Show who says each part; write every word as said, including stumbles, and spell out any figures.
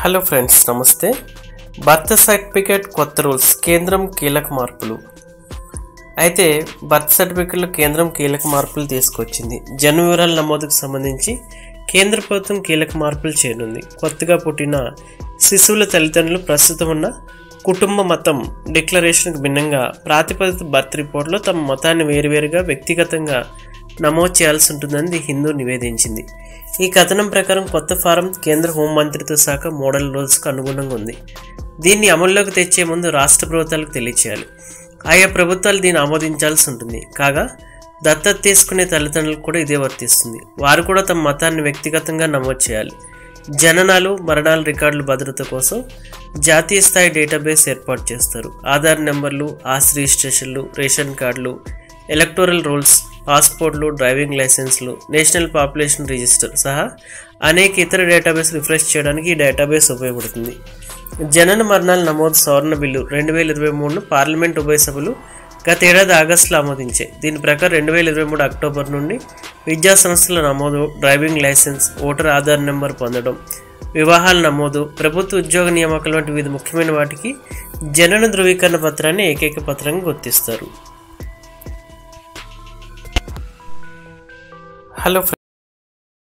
Speaker 1: Hello friends, నమస్తే. Birth certificate కొత్త rules, కేంద్రం కీలక మార్పులు. అయితే బర్త్ సర్టిఫికేట్లో కేంద్రం కీలక మార్పులు తీసుకొచ్చింది. జన్మ వివరాల నమోదుకు సంబంధించి కేంద్ర ప్రభుత్వం కీలక మార్పులు చేయనుంది. కొత్తగా పుట్టిన శిశువుల తల్లిదండ్రులు ప్రస్తుతం ఉన్న కుటుంబ మతం డిక్లరేషన్కు భిన్నంగా ప్రాతిపదిక బర్త్ రిపోర్ట్లో తమ మతాన్ని వేరువేరుగా వ్యక్తిగతంగా నమోదు చేయాల్సి ఉంటుందని ది హిందూ నివేదించింది. ఈ కథనం ప్రకారం కొత్త ఫారం కేంద్ర హోంమంత్రిత్వ శాఖ మోడల్ రూల్స్కు అనుగుణంగా ఉంది. దీన్ని అమల్లోకి తెచ్చే ముందు రాష్ట్ర ప్రభుత్వాలకు తెలియచేయాలి. ఆయా ప్రభుత్వాలు దీన్ని ఆమోదించాల్సి ఉంటుంది. కాగా దత్తత తీసుకునే తల్లిదండ్రులకు కూడా ఇదే వర్తిస్తుంది. వారు కూడా తమ మతాన్ని వ్యక్తిగతంగా నమోదు చేయాలి. జననాలు, మరణాల రికార్డుల భద్రత కోసం జాతీయ స్థాయి డేటాబేస్ ఏర్పాటు చేస్తారు. ఆధార్ నెంబర్లు, ఆస్తి రిజిస్ట్రేషన్లు, రేషన్ కార్డులు, ఎలక్టోరల్ రోల్స్, పాస్పోర్ట్లు, డ్రైవింగ్ లైసెన్స్లు, నేషనల్ పాపులేషన్ రిజిస్టర్ సహా అనేక ఇతర డేటాబేస్ రిఫ్రెష్ చేయడానికి ఈ డేటాబేస్ ఉపయోగపడుతుంది. జనన మరణాల నమోదు సవరణ బిల్లు రెండు వేల ఇరవై మూడును పార్లమెంట్ ఉభయ సభలు గత ఏడాది ఆగస్టులో ఆమోదించాయి. దీని ప్రకారం రెండు వేల ఇరవై మూడు అక్టోబర్ నుండి విద్యా సంస్థల నమోదు, driving licence, voter Aadhaar number పొందడం, వివాహాల నమోదు, ప్రభుత్వ ఉద్యోగ నియామకాలు వంటి వివిధ ముఖ్యమైన వాటికి జనన ధృవీకరణ పత్రాన్ని ఏకైక పత్రంగా గుర్తిస్తారు. హలో